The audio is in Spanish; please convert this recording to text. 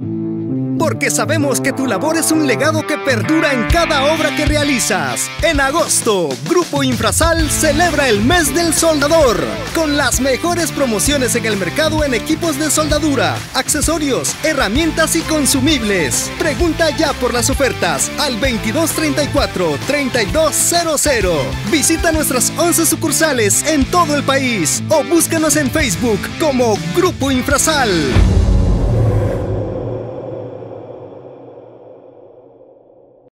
Porque sabemos que tu labor es un legado que perdura en cada obra que realizas. En agosto, Grupo Infrasal celebra el Mes del Soldador, con las mejores promociones en el mercado en equipos de soldadura, accesorios, herramientas y consumibles. Pregunta ya por las ofertas al 2234-3200. Visita nuestras 11 sucursales en todo el país o búscanos en Facebook como Grupo Infrasal.